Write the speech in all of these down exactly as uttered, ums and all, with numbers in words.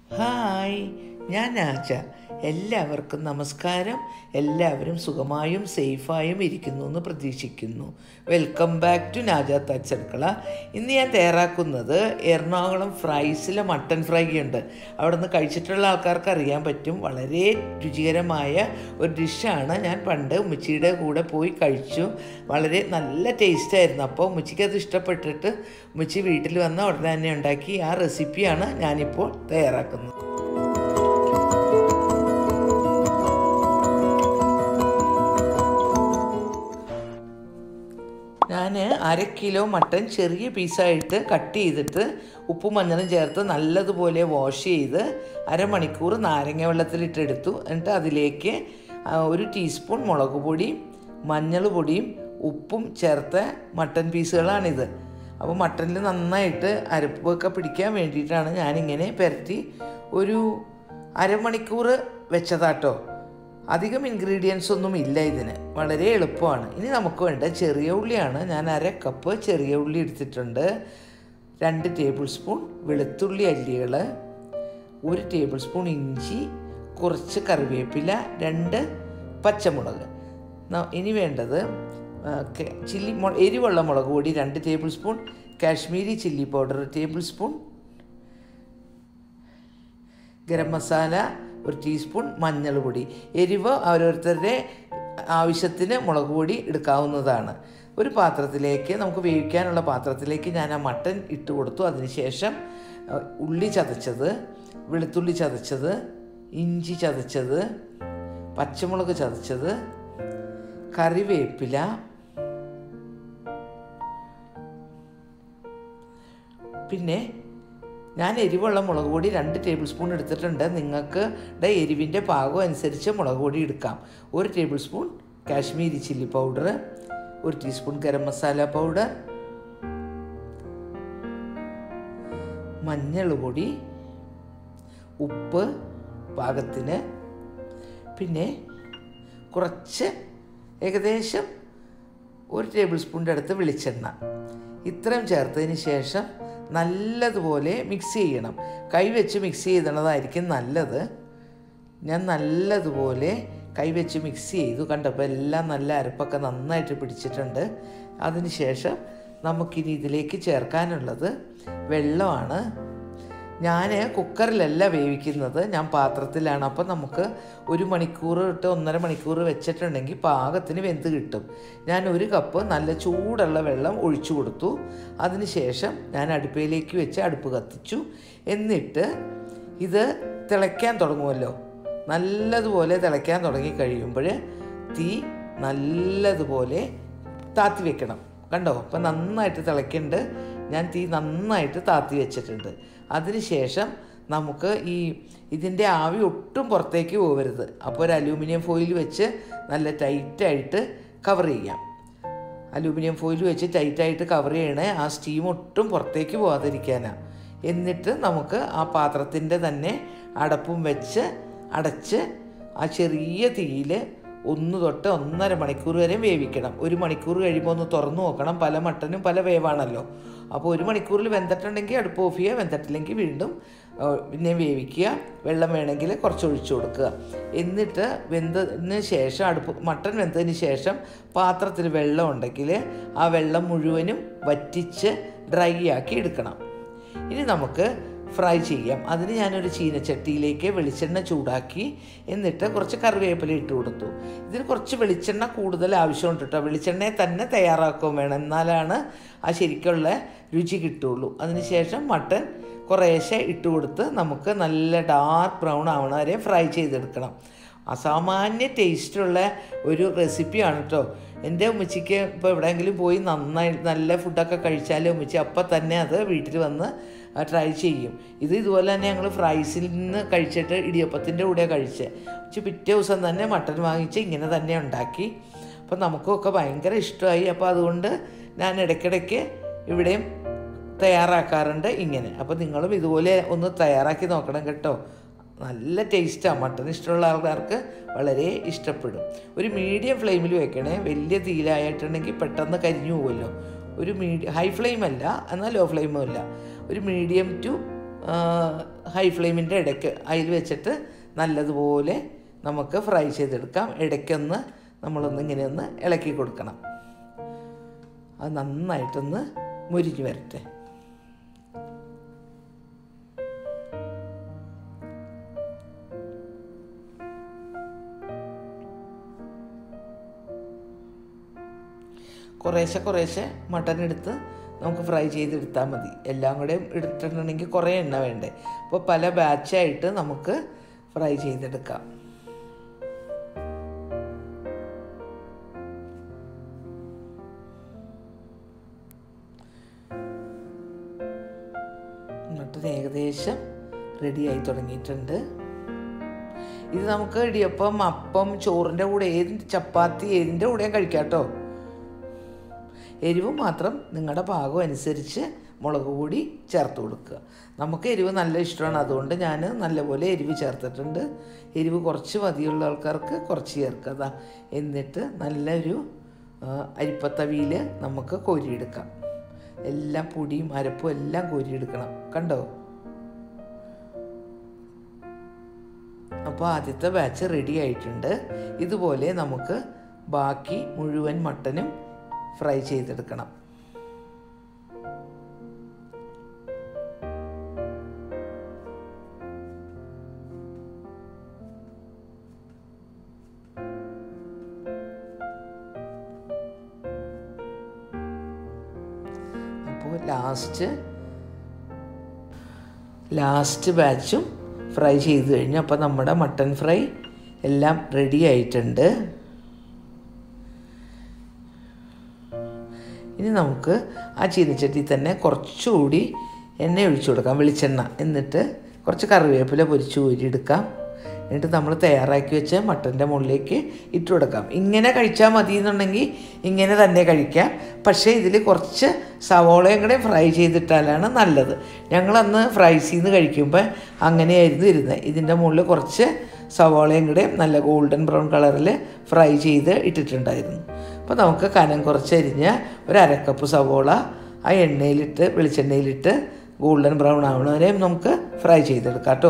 Hi, ഞാൻ ആച്ച. എല്ലാവർക്കും നമസ്കാരം. എല്ലാവരും സുഖമായും സേഫായും ഇരിക്കുന്നു എന്ന് പ്രതീക്ഷിക്കുന്നു. വെൽക്കം ബാക്ക് ടു നാജാത്ത് അടുക്കള. ഇന്ന് ഞാൻ തയ്യാറാക്കുന്നത് എറണാകുളം ഫ്രൈസിലെ മട്ടൻ ഫ്രൈ ഉണ്ട്. അവിടെ നിന്ന് കഴിച്ചിട്ടുള്ള ആൾക്കാർക്ക് അറിയാൻ പറ്റും. വളരെ രുചികരമായ ഒരു ഡിഷാണ്. ഞാൻ പണ്ട് ഉമ്മച്ചിയുടെ കൂടെ പോയി കഴിച്ചു. വളരെ നല്ല ടേസ്റ്റായിരുന്നു. അപ്പോൾ ഉമ്മച്ചിക്ക് അത് ഇഷ്ടപ്പെട്ടിട്ട് ഉമ്മച്ചി വീട്ടിൽ വന്ന് ഉടനെ തന്നെ ഉണ്ടാക്കി. ആ റെസിപ്പിയാണ് ഞാനിപ്പോൾ തയ്യാറാക്കുന്നത്. ഞാൻ അര കിലോ മട്ടൻ ചെറിയ പീസായിട്ട് കട്ട് ചെയ്തിട്ട് ഉപ്പും മഞ്ഞളും ചേർത്ത് നല്ലതുപോലെ വാഷ് ചെയ്ത് അരമണിക്കൂർ നാരങ്ങ വെള്ളത്തിലിട്ടെടുത്തു. എന്നിട്ട് അതിലേക്ക് ഒരു ടീസ്പൂൺ മുളക് പൊടിയും മഞ്ഞൾ പൊടിയും ഉപ്പും ചേർത്ത മട്ടൻ പീസുകളാണിത്. അപ്പോൾ മട്ടനിൽ നന്നായിട്ട് അരപ്പൊക്കെ പിടിക്കാൻ വേണ്ടിയിട്ടാണ് ഞാനിങ്ങനെ പുരട്ടി ഒരു അരമണിക്കൂർ വെച്ചതാട്ടോ. അധികം ഇൻഗ്രീഡിയൻസ് ഒന്നും ഇല്ല ഇതിന്, വളരെ എളുപ്പമാണ്. ഇനി നമുക്ക് വേണ്ട ചെറിയ ഉള്ളിയാണ്. ഞാൻ അര കപ്പ് ചെറിയ ഉള്ളി എടുത്തിട്ടുണ്ട്. രണ്ട് ടേബിൾ സ്പൂൺ വെളുത്തുള്ളി അല്ലികൾ, ഒരു ടേബിൾ സ്പൂൺ ഇഞ്ചി, കുറച്ച് കറിവേപ്പില, രണ്ട് പച്ചമുളക്. ഇനി വേണ്ടത് ചില്ലി എരിവുള്ള മുളക് പൊടി രണ്ട് tablespoon, Kashmiri chilli powder ഒരു ടേബിൾ സ്പൂൺ, ഗരം മസാല ഒരു ടീസ്പൂൺ, മഞ്ഞൾപ്പൊടി. എരിവ് ഓരോരുത്തരുടെ ആവശ്യത്തിന് മുളക് പൊടി എടുക്കാവുന്നതാണ്. ഒരു പാത്രത്തിലേക്ക്, നമുക്ക് വേവിക്കാനുള്ള പാത്രത്തിലേക്ക് ഞാൻ ആ മട്ടൻ ഇട്ട് കൊടുത്തു. അതിനുശേഷം ഉള്ളി ചതച്ചത്, വെളുത്തുള്ളി ചതച്ചത്, ഇഞ്ചി ചതച്ചത്, പച്ചമുളക് ചതച്ചത്, കറിവേപ്പില, പിന്നെ ഞാൻ എരിവുള്ള മുളക് പൊടി രണ്ട് ടേബിൾ സ്പൂൺ എടുത്തിട്ടുണ്ട്. നിങ്ങൾക്ക് എരിവിൻ്റെ പാകം അനുസരിച്ച് മുളക് പൊടി എടുക്കാം. ഒരു tablespoon Kashmiri chilli powder, ഒരു ടീസ്പൂൺ ഗരം മസാല പൗഡർ, മഞ്ഞൾ പൊടി, ഉപ്പ് പാകത്തിന്, പിന്നെ കുറച്ച് ഏകദേശം ഒരു ടേബിൾ സ്പൂണിൻ്റെ അടുത്ത് വെളിച്ചെണ്ണ. ഇത്രയും ചേർത്തതിന് ശേഷം നല്ലതുപോലെ മിക്സ് ചെയ്യണം. കൈവച്ച് മിക്സ് ചെയ്തണതായിരിക്കും നല്ലത്. ഞാൻ നല്ലതുപോലെ കൈവച്ച് മിക്സ് ചെയ്തു. കണ്ടപ്പോൾ എല്ലാം നല്ല അരപ്പൊക്കെ നന്നായിട്ട് പിടിച്ചിട്ടുണ്ട്. അതിന് ശേഷം നമുക്കിനി ഇതിലേക്ക് ചേർക്കാനുള്ളത് വെള്ളമാണ്. ഞാൻ കുക്കറിലല്ല വേവിക്കുന്നത്, ഞാൻ പാത്രത്തിലാണ്. അപ്പോൾ നമുക്ക് ഒരു മണിക്കൂർ തൊട്ട് ഒന്നര മണിക്കൂർ വെച്ചിട്ടുണ്ടെങ്കിൽ പാകത്തിന് വെന്ത് കിട്ടും. ഞാൻ ഒരു കപ്പ് നല്ല ചൂടുള്ള വെള്ളം ഒഴിച്ചു കൊടുത്തു. അതിന് ശേഷം ഞാൻ അടുപ്പയിലേക്ക് വെച്ച് അടുപ്പ് കത്തിച്ചു. എന്നിട്ട് ഇത് തിളയ്ക്കാൻ തുടങ്ങുമല്ലോ. നല്ലതുപോലെ തിളയ്ക്കാൻ തുടങ്ങി കഴിയുമ്പോൾ തീ നല്ലതുപോലെ താത്തി വെക്കണം. കണ്ടോ, അപ്പം നന്നായിട്ട് തിളയ്ക്കുന്നുണ്ട്. ഞാൻ തീ നന്നായിട്ട് താത്തി വെച്ചിട്ടുണ്ട്. അതിനുശേഷം നമുക്ക് ഈ ഇതിൻ്റെ ആവി ഒട്ടും പുറത്തേക്ക് പോകരുത്. അപ്പോൾ ഒരു അലൂമിനിയം ഫോയിൽ വെച്ച് നല്ല ടൈറ്റായിട്ട് കവർ ചെയ്യാം. അലൂമിനിയം ഫോയിൽ വെച്ച് ടൈറ്റായിട്ട് കവർ ചെയ്യണേ, ആ സ്റ്റീം ഒട്ടും പുറത്തേക്ക് പോകാതിരിക്കാനാണ്. എന്നിട്ട് നമുക്ക് ആ പാത്രത്തിൻ്റെ തന്നെ അടപ്പും വെച്ച് അടച്ച് ആ ചെറിയ തീയിൽ ഒന്ന് തൊട്ട് ഒന്നര മണിക്കൂർ വരെ വേവിക്കണം. ഒരു മണിക്കൂർ കഴിയുമ്പോൾ ഒന്ന് തുറന്നു നോക്കണം. പല മട്ടനും പല വേവാണല്ലോ. അപ്പോൾ ഒരു മണിക്കൂറിൽ വെന്തിട്ടുണ്ടെങ്കിൽ അടുപ്പ് ഓഫ് ചെയ്യുക, വെന്തിട്ടില്ലെങ്കിൽ വീണ്ടും പിന്നെ വേവിക്കുക. വെള്ളം വേണമെങ്കിൽ കുറച്ച് ഒഴിച്ചു കൊടുക്കുക. എന്നിട്ട് വെന്തതിന് ശേഷം അടുപ്പ് മട്ടൻ വെന്തതിന് ശേഷം പാത്രത്തിൽ വെള്ളം ഉണ്ടെങ്കിൽ ആ വെള്ളം മുഴുവനും വറ്റിച്ച് ഡ്രൈ ആക്കി എടുക്കണം. ഇനി നമുക്ക് ഫ്രൈ ചെയ്യാം. അതിന് ഞാനൊരു ചീനച്ചട്ടിയിലേക്ക് വെളിച്ചെണ്ണ ചൂടാക്കി എന്നിട്ട് കുറച്ച് കറിവേപ്പില ഇട്ട് കൊടുത്തു. ഇതിന് കുറച്ച് വെളിച്ചെണ്ണ കൂടുതൽ ആവശ്യമുണ്ട് കേട്ടോ. വെളിച്ചെണ്ണയെ തന്നെ തയ്യാറാക്കുകയും വേണം, എന്നാലാണ് ആ ശരിക്കുള്ള രുചി കിട്ടുള്ളൂ. അതിനുശേഷം മട്ടൻ കുറേശ്ശെ ഇട്ട് കൊടുത്ത് നമുക്ക് നല്ല ഡാർക്ക് ബ്രൗൺ ആവണ വരെ ഫ്രൈ ചെയ്തെടുക്കണം. അസാമാന്യ ടേസ്റ്റുള്ള ഒരു റെസിപ്പിയാണ് കേട്ടോ. എൻ്റെ ഉമ്മച്ചിക്ക് ഇപ്പോൾ എവിടെയെങ്കിലും പോയി നന്നായി നല്ല ഫുഡൊക്കെ കഴിച്ചാൽ ഉമ്മച്ചി അപ്പം തന്നെ അത് വീട്ടിൽ വന്ന് ട്രൈ ചെയ്യും. ഇത് ഇതുപോലെ തന്നെ ഞങ്ങൾ ഫ്രൈസിൽ നിന്ന് കഴിച്ചിട്ട് ഇടിയപ്പത്തിൻ്റെ കൂടെ കഴിച്ച് ഉച്ച പിറ്റേ ദിവസം തന്നെ മട്ടൻ വാങ്ങിച്ച് ഇങ്ങനെ തന്നെ ഉണ്ടാക്കി. അപ്പോൾ നമുക്കൊക്കെ ഭയങ്കര ഇഷ്ടമായി. അപ്പോൾ അതുകൊണ്ട് ഞാൻ ഇടയ്ക്കിടയ്ക്ക് ഇവിടെയും തയ്യാറാക്കാറുണ്ട് ഇങ്ങനെ. അപ്പോൾ നിങ്ങളും ഇതുപോലെ ഒന്ന് തയ്യാറാക്കി നോക്കണം കേട്ടോ. നല്ല ടേസ്റ്റാണ്. മട്ടൺ ഇഷ്ടമുള്ള ആൾക്കാർക്ക് വളരെ ഇഷ്ടപ്പെടും. ഒരു മീഡിയം ഫ്ലെയിമിൽ വെക്കണേ. വലിയ തീയിലായിട്ടുണ്ടെങ്കിൽ പെട്ടെന്ന് കരിഞ്ഞു പോകുമല്ലോ. ഒരു മീഡിയം ഹൈ ഫ്ലെയിം അല്ല, എന്നാൽ ലോ ഫ്ലെയിമും അല്ല, ഒരു മീഡിയം ടു ഹൈ ഫ്ലെയിമിൻ്റെ ഇടയ്ക്ക് അതിൽ വെച്ചിട്ട് നല്ലതുപോലെ നമുക്ക് ഫ്രൈ ചെയ്തെടുക്കാം. ഇടയ്ക്കൊന്ന് നമ്മളൊന്ന് ഇങ്ങനെ ഒന്ന് ഇളക്കി കൊടുക്കണം. അത് നന്നായിട്ടൊന്ന് മുരിഞ്ഞ് വരട്ടെ. കുറേശ്ശെ കുറേശ്ശെ മട്ടൻ എടുത്ത് നമുക്ക് ഫ്രൈ ചെയ്തെടുത്താൽ മതി. എല്ലാം കൂടെ എടുത്തിട്ടുണ്ടെങ്കിൽ കുറേ എണ്ണ വേണ്ടേ. അപ്പോൾ പല ബാച്ചായിട്ട് നമുക്ക് ഫ്രൈ ചെയ്തെടുക്കാം. മട്ടൻ ഏകദേശം റെഡിയായി തുടങ്ങിയിട്ടുണ്ട്. ഇത് നമുക്ക് ഇടിയപ്പം, അപ്പം, ചോറിൻ്റെ കൂടെ, ഏതിൻ്റെ ചപ്പാത്തി ഏതിൻ്റെ കൂടെയും കഴിക്കാം കേട്ടോ. എരിവ് മാത്രം നിങ്ങളുടെ പാകം അനുസരിച്ച് മുളക് പൊടി ചേർത്ത് കൊടുക്കുക. നമുക്ക് എരിവ് നല്ല ഇഷ്ടമാണ്, അതുകൊണ്ട് ഞാൻ നല്ലപോലെ എരിവ് ചേർത്തിട്ടുണ്ട്. എരിവ് കുറച്ച് മതിയുള്ള ആൾക്കാർക്ക് കുറച്ച് ചേർക്കുക. എന്നിട്ട് നല്ലൊരു അരിപ്പത്തവിയിൽ നമുക്ക് കോരിയെടുക്കാം. എല്ലാം പൊടിയും അരപ്പും എല്ലാം കോരിയെടുക്കണം. കണ്ടോ? അപ്പോൾ ആദ്യത്തെ ബാച്ച് റെഡി ആയിട്ടുണ്ട്. ഇതുപോലെ നമുക്ക് ബാക്കി മുഴുവൻ മട്ടനും ഫ്രൈ ചെയ്തെടുക്കണം. അപ്പോൾ ലാസ്റ്റ് ലാസ്റ്റ് ബാച്ചും ഫ്രൈ ചെയ്ത് കഴിഞ്ഞു. അപ്പോൾ നമ്മുടെ മട്ടൻ ഫ്രൈ എല്ലാം റെഡി ആയിട്ടുണ്ട്. ഇനി നമുക്ക് ആ ചീനച്ചട്ടി തന്നെ കുറച്ചുകൂടി എണ്ണ ഒഴിച്ചു കൊടുക്കാം, വെളിച്ചെണ്ണ. എന്നിട്ട് കുറച്ച് കറിവേപ്പില പൊരിച്ച് ഊരിയെടുക്കാം. എന്നിട്ട് നമ്മൾ തയ്യാറാക്കി വെച്ച മട്ടൻ്റെ മുകളിലേക്ക് ഇട്ട് കൊടുക്കാം. ഇങ്ങനെ കഴിച്ചാൽ മതി എന്നുണ്ടെങ്കിൽ ഇങ്ങനെ തന്നെ കഴിക്കാം. പക്ഷേ ഇതിൽ കുറച്ച് സവോളയും കൂടെ ഫ്രൈ ചെയ്തിട്ടാലാണ് നല്ലത്. ഞങ്ങളന്ന് ഫ്രൈസിൽ നിന്ന് കഴിക്കുമ്പോൾ അങ്ങനെയായിരുന്നു ഇരുന്നത്. ഇതിൻ്റെ മുകളിൽ കുറച്ച് സവോളയും കൂടെ നല്ല ഗോൾഡൻ ബ്രൗൺ കളറിൽ ഫ്രൈ ചെയ്ത് ഇട്ടിട്ടുണ്ടായിരുന്നു. അപ്പോൾ നമുക്ക് കനം കുറച്ചരിഞ്ഞ് ഒരു അരക്കപ്പ് സവോള ആ എണ്ണയിലിട്ട് വെളിച്ചെണ്ണയിലിട്ട് ഗോൾഡൻ ബ്രൗൺ ആവണ വരെ നമുക്ക് ഫ്രൈ ചെയ്തെടുക്കാം കേട്ടോ.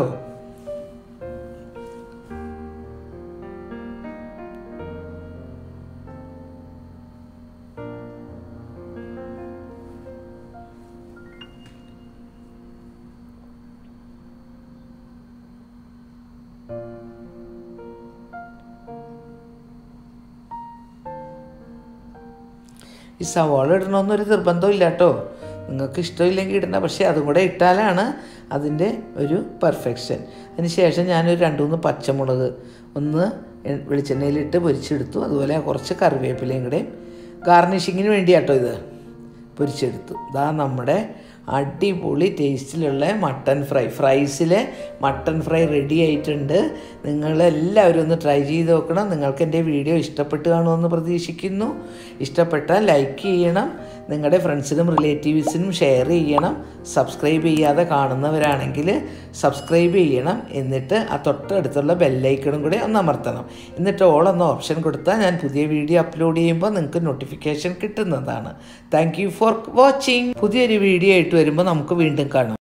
ഈ സവാള ഇടണമെന്നൊരു നിർബന്ധം ഇല്ല കേട്ടോ. നിങ്ങൾക്ക് ഇഷ്ടമില്ലെങ്കിൽ ഇടണ്ട, പക്ഷേ അതും കൂടെ ഇട്ടാലാണ് അതിൻ്റെ ഒരു പെർഫെക്ഷൻ. അതിന് ശേഷം ഞാനൊരു രണ്ട് മൂന്ന് പച്ചമുളക് ഒന്ന് വെളിച്ചെണ്ണയിലിട്ട് പൊരിച്ചെടുത്തു. അതുപോലെ കുറച്ച് കറിവേപ്പിലയും കൂടെ ഗാർണിഷിങ്ങിന് വേണ്ടിയാട്ടോ ഇത് പൊരിച്ചെടുത്തു. ഇതാ നമ്മുടെ അടിപൊളി ടേസ്റ്റിലുള്ള മട്ടൻ ഫ്രൈ, ഫ്രൈസിലെ മട്ടൻ ഫ്രൈ റെഡി ആയിട്ടുണ്ട്. നിങ്ങളെല്ലാവരും ഒന്ന് ട്രൈ ചെയ്ത് നോക്കണം. നിങ്ങൾക്ക് എൻ്റെ വീഡിയോ ഇഷ്ടപ്പെട്ട് കാണുമെന്ന് പ്രതീക്ഷിക്കുന്നു. ഇഷ്ടപ്പെട്ടാൽ ലൈക്ക് ചെയ്യണം, നിങ്ങളുടെ ഫ്രണ്ട്സിനും റിലേറ്റീവ്സിനും ഷെയർ ചെയ്യണം. സബ്സ്ക്രൈബ് ചെയ്യാതെ കാണുന്നവരാണെങ്കിൽ സബ്സ്ക്രൈബ് ചെയ്യണം. എന്നിട്ട് ആ തൊട്ടടുത്തുള്ള ബെല്ലൈക്കണും കൂടെ ഒന്ന് അമർത്തണം. എന്നിട്ട് ഓൾ എന്ന ഓപ്ഷൻ കൊടുത്താൽ ഞാൻ പുതിയ വീഡിയോ അപ്ലോഡ് ചെയ്യുമ്പോൾ നിങ്ങൾക്ക് നോട്ടിഫിക്കേഷൻ കിട്ടുന്നതാണ്. Thank you for watching. പുതിയൊരു വീഡിയോ ആയിട്ട് വരുമ്പോൾ നമുക്ക് വീണ്ടും കാണാം.